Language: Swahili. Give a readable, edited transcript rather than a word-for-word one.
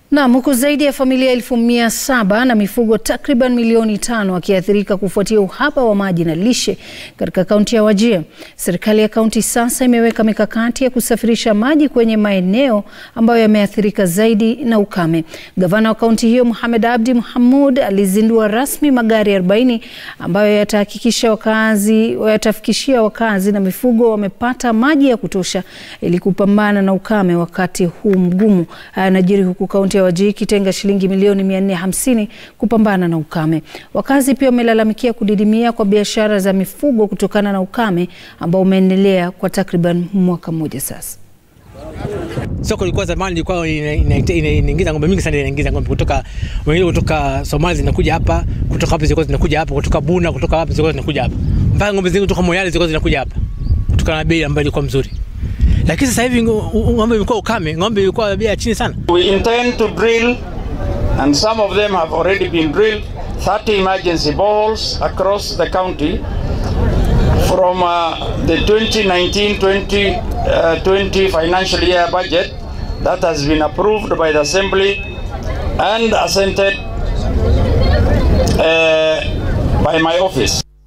Na huku zaidi ya familia 1700 na mifugo takriban milioni 5 wakiathirika kufuatia uhaba wa maji na lishe katika kaunti ya Wajir. Serikali ya kaunti sasa imeweka mikakati ya kusafirisha maji kwenye maeneo ambayo yameathirika zaidi na ukame. Gavana wa kaunti hiyo Mohamed Abdi Mohamud alizindua rasmi magari 40 ambayo yatafikishia wakazi na mifugo wamepata maji ya kutosha ili kupambana na ukame wakati huu mgumu. Yanajiri huku kaunti ya Wajir ikitenga shilingi milioni 450 kupambana na ukame. Wakazi pia wamelalamikia kudidimia kwa biashara za mifugo kutokana na ukame ambao umeendelea kwa takriban mwaka mmoja sasa. Soko ilikuwa zamani ilikuwa inaingiza ng'ombe mingi sana, inaingiza ng'ombe kutoka Somalia zinakuja hapa, kutoka hapa zilikuwa zinakuja hapa, kutoka Buna, kutoka hapa zilikuwa zinakuja hapa. Mpaka ng'ombe zingine kutoka Moyale zilikuwa zinakuja hapa. Kutokana na bei ambayo ilikuwa mzuri. Lakini sasa hivi ng'ombe ilikuwa ukame, ng'ombe ilikuwa bei chini sana. We intend to drill, and some of them have already been drilled, 30 emergency boreholes across the county from the 2019-2020 financial year budget that has been approved by the Assembly and assented by my office.